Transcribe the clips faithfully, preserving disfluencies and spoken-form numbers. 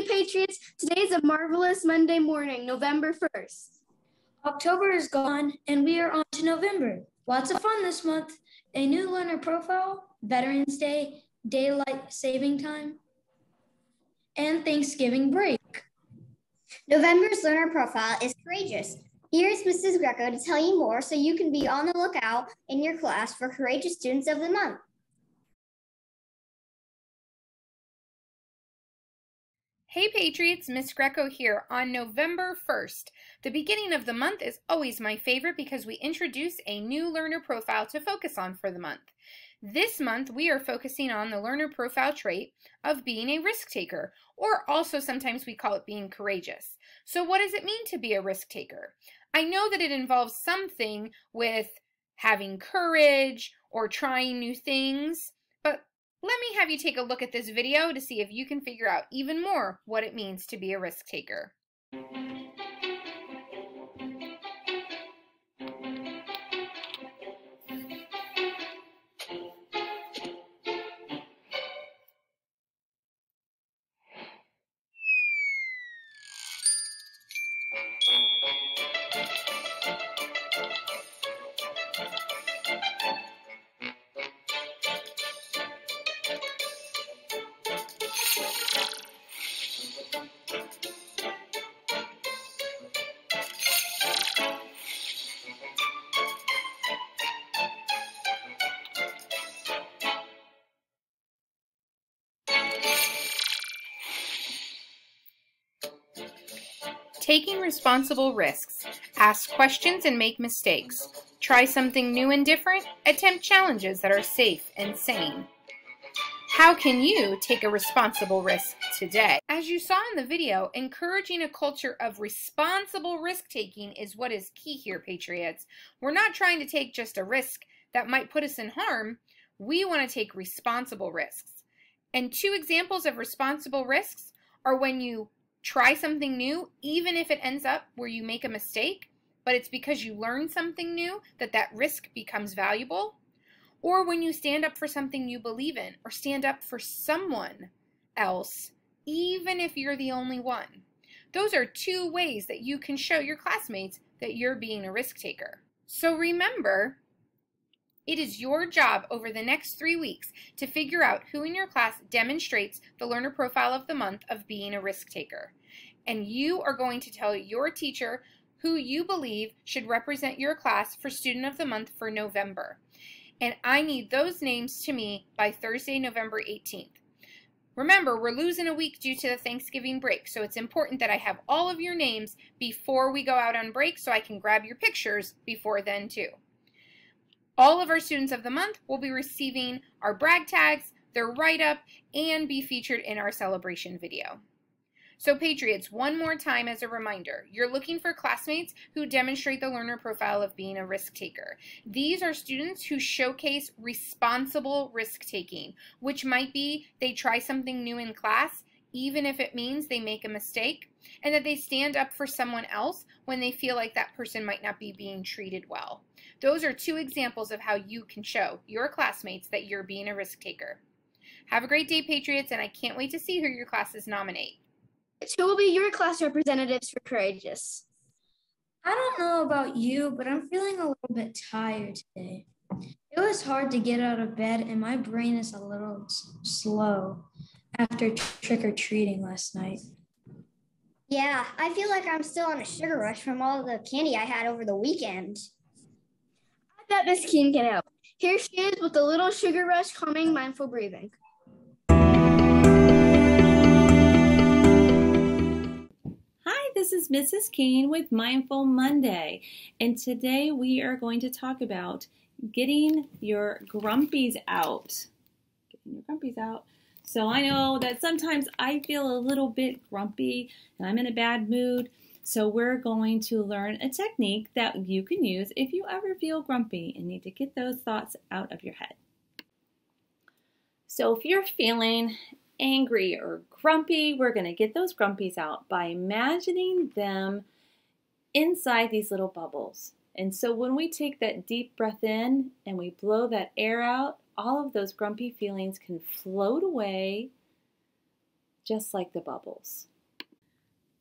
Patriots! Today is a marvelous Monday morning, November first. October is gone and we are on to November. Lots of fun this month. A new learner profile, Veterans Day, Daylight Saving Time, and Thanksgiving break. November's learner profile is courageous. Here's Missus Greco to tell you more so you can be on the lookout in your class for Courageous Students of the Month. Hey Patriots, Miss Greco here on November first. The beginning of the month is always my favorite because we introduce a new learner profile to focus on for the month. This month we are focusing on the learner profile trait of being a risk taker, or also sometimes we call it being courageous. So what does it mean to be a risk taker? I know that it involves something with having courage or trying new things, but let me have you take a look at this video to see if you can figure out even more what it means to be a risk taker. Taking responsible risks. Ask questions and make mistakes. Try something new and different. Attempt challenges that are safe and sane. How can you take a responsible risk today? As you saw in the video, encouraging a culture of responsible risk-taking is what is key here, Patriots. We're not trying to take just a risk that might put us in harm. We want to take responsible risks. And two examples of responsible risks are when you try something new, even if it ends up where you make a mistake, but it's because you learned something new that that risk becomes valuable. Or when you stand up for something you believe in, or stand up for someone else, even if you're the only one. Those are two ways that you can show your classmates that you're being a risk taker. So remember, it is your job over the next three weeks to figure out who in your class demonstrates the learner profile of the month of being a risk taker. And you are going to tell your teacher who you believe should represent your class for Student of the Month for November. And I need those names to me by Thursday, November eighteenth. Remember, we're losing a week due to the Thanksgiving break, so it's important that I have all of your names before we go out on break so I can grab your pictures before then too. All of our Students of the Month will be receiving our brag tags, their write-up, and be featured in our celebration video. So Patriots, one more time as a reminder, you're looking for classmates who demonstrate the learner profile of being a risk taker. These are students who showcase responsible risk-taking, which might be they try something new in class, even if it means they make a mistake, and that they stand up for someone else when they feel like that person might not be being treated well. Those are two examples of how you can show your classmates that you're being a risk taker. Have a great day, Patriots, and I can't wait to see who your classes nominate. Who will be your class representatives for Courageous? I don't know about you, but I'm feeling a little bit tired today. It was hard to get out of bed and my brain is a little s- slow after trick-or-treating last night. Yeah, I feel like I'm still on a sugar rush from all the candy I had over the weekend. I bet Miss Keen can help. Here she is with a little sugar rush calming mindful breathing. Hi, this is Missus Keen with Mindful Monday, and today we are going to talk about getting your grumpies out. Getting your grumpies out. So I know that sometimes I feel a little bit grumpy and I'm in a bad mood, so we're going to learn a technique that you can use if you ever feel grumpy and need to get those thoughts out of your head. So if you're feeling angry or grumpy, we're going to get those grumpies out by imagining them inside these little bubbles. And so when we take that deep breath in and we blow that air out, all of those grumpy feelings can float away just like the bubbles.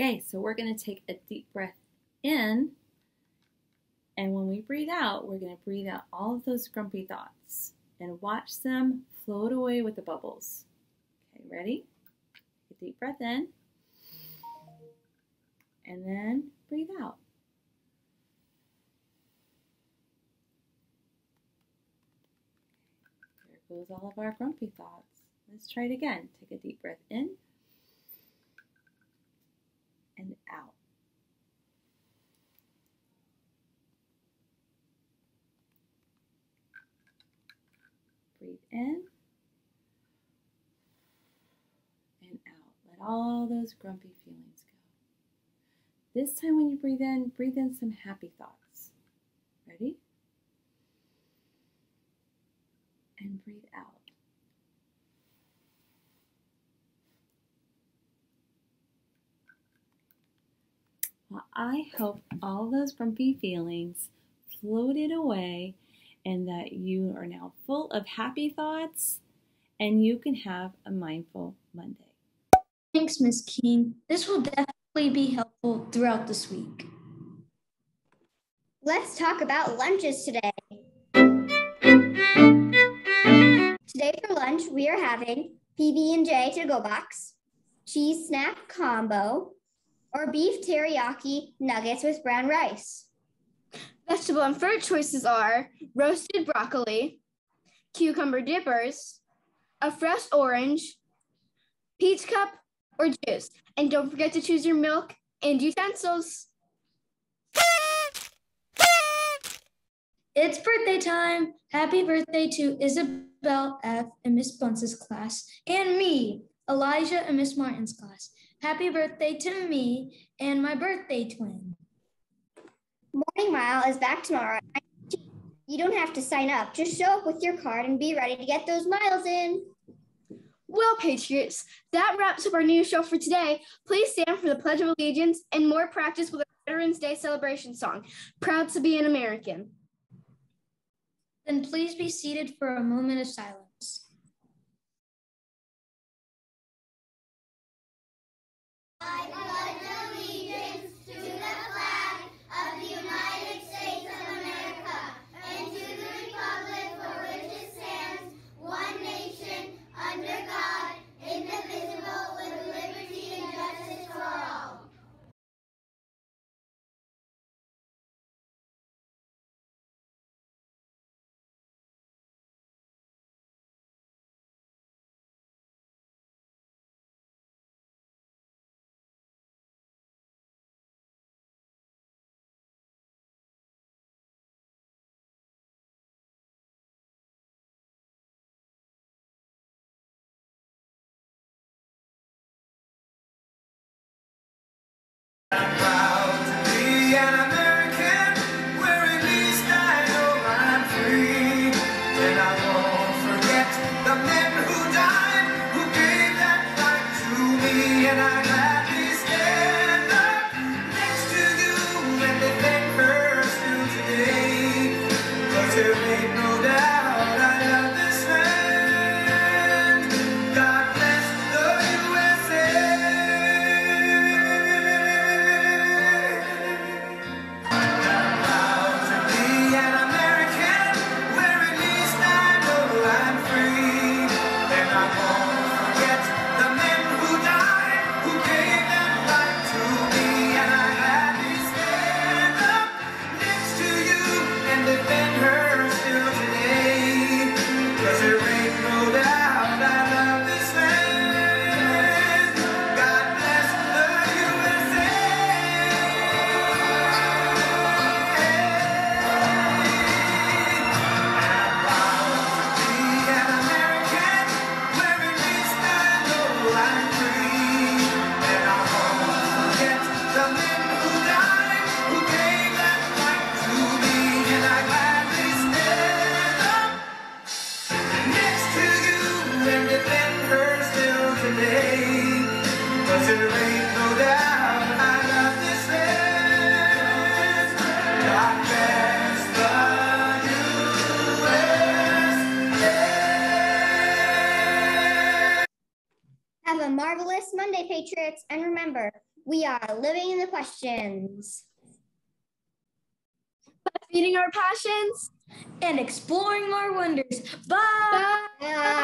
Okay, so we're going to take a deep breath in, and when we breathe out, we're going to breathe out all of those grumpy thoughts and watch them float away with the bubbles. Okay, ready? Take a deep breath in, and then breathe out. There goes all of our grumpy thoughts. Let's try it again. Take a deep breath in and out. Breathe in and out. Let all those grumpy feelings go. This time when you breathe in, breathe in some happy thoughts. Ready? And breathe out. Well, I hope all those grumpy feelings floated away and that you are now full of happy thoughts and you can have a mindful Monday. Thanks, Miss Keene. This will definitely be helpful throughout this week. Let's talk about lunches today. Today for lunch, we are having P B and J to-go box, cheese snack combo, or beef teriyaki nuggets with brown rice. Vegetable and fruit choices are roasted broccoli, cucumber dippers, a fresh orange, peach cup, or juice. And don't forget to choose your milk and utensils. It's birthday time. Happy birthday to Isabel F. in Miss Bunce's class and me, Elijah in Miss Martin's class. Happy birthday to me and my birthday twin. Morning Mile is back tomorrow. You don't have to sign up. Just show up with your card and be ready to get those miles in. Well, Patriots, that wraps up our news show for today. Please stand for the Pledge of Allegiance and more practice with our Veterans Day celebration song, Proud to be an American. Then please be seated for a moment of silence. I pledge allegiance to the flag of the United States of America and to the republic for which it stands, one nation, under God, indivisible, with liberty and justice for all. I'm proud to be an American, where at least I know I'm free. And I won't forget the men who died, who gave that right to me. And I gladly stand up next to you and defend her still today. 'Cause there ain't no doubt I love this land. God bless the U S A. Have a marvelous Monday, Patriots, and remember, We are living in the questions. Feeding our passions and exploring our wonders. Bye! Bye.